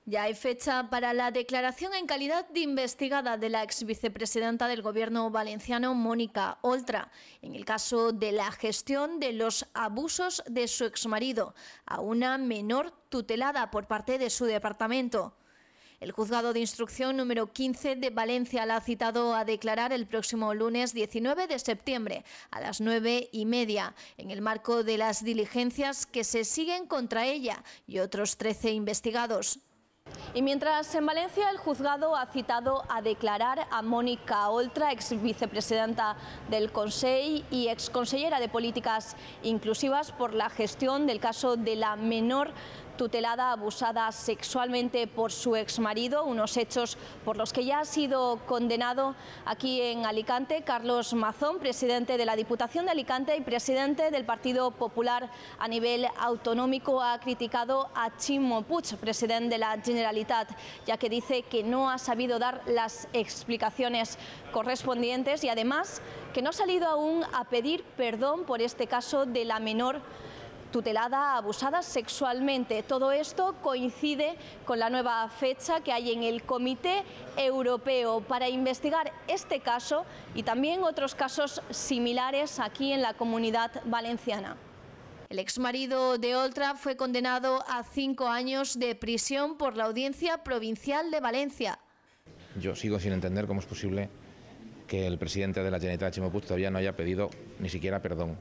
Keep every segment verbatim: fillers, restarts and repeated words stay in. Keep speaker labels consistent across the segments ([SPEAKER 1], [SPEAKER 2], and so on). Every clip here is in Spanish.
[SPEAKER 1] Ya hay fecha para la declaración en calidad de investigada de la ex vicepresidenta del Gobierno valenciano, Mónica Oltra, en el caso de la gestión de los abusos de su exmarido a una menor tutelada por parte de su departamento. El juzgado de instrucción número quince de Valencia la ha citado a declarar el próximo lunes diecinueve de septiembre a las nueve y media, en el marco de las diligencias que se siguen contra ella y otros trece investigados. Y mientras en Valencia el juzgado ha citado a declarar a Mónica Oltra, ex vicepresidenta del Consell y ex consellera de Políticas Inclusivas, por la gestión del caso de la menor tutelada abusada sexualmente por su exmarido, unos hechos por los que ya ha sido condenado aquí en Alicante. Carlos Mazón, presidente de la Diputación de Alicante y presidente del Partido Popular a nivel autonómico, ha criticado a Ximo Puig, presidente de la Generalitat, ya que dice que no ha sabido dar las explicaciones correspondientes y además que no ha salido aún a pedir perdón por este caso de la menor tutelada abusada sexualmente. Todo esto coincide con la nueva fecha que hay en el Comité Europeo para investigar este caso y también otros casos similares aquí en la Comunidad Valenciana. El exmarido de Oltra fue condenado a cinco años de prisión por la Audiencia Provincial de Valencia.
[SPEAKER 2] Yo sigo sin entender cómo es posible que el presidente de la Generalitat, Ximo Puig, todavía no haya pedido ni siquiera perdón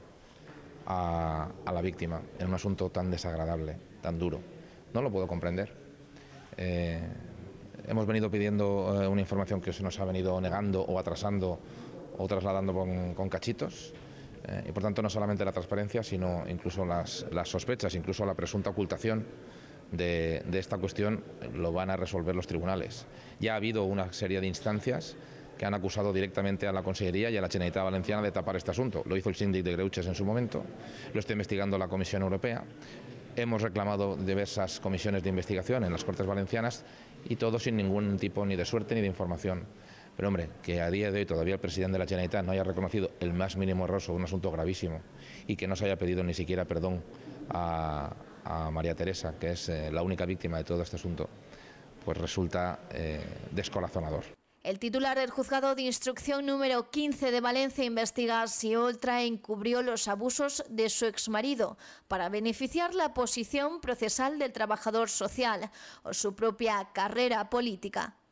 [SPEAKER 2] A, a la víctima en un asunto tan desagradable, tan duro. No lo puedo comprender. Eh, hemos venido pidiendo eh, una información que se nos ha venido negando o atrasando o trasladando con, con cachitos eh, y por tanto no solamente la transparencia sino incluso las, las sospechas, incluso la presunta ocultación de, de esta cuestión lo van a resolver los tribunales. Ya ha habido una serie de instancias que han acusado directamente a la Consellería y a la Generalitat Valenciana de tapar este asunto. Lo hizo el síndic de Greuges en su momento, lo está investigando la Comisión Europea, hemos reclamado diversas comisiones de investigación en las Cortes Valencianas y todo sin ningún tipo ni de suerte ni de información. Pero hombre, que a día de hoy todavía el presidente de la Generalitat no haya reconocido el más mínimo error sobre un asunto gravísimo y que no se haya pedido ni siquiera perdón a, a María Teresa, que es eh, la única víctima de todo este asunto, pues resulta eh, descorazonador.
[SPEAKER 1] El titular del juzgado de instrucción número quince de Valencia investiga si Oltra encubrió los abusos de su exmarido para beneficiar la posición procesal del trabajador social o su propia carrera política.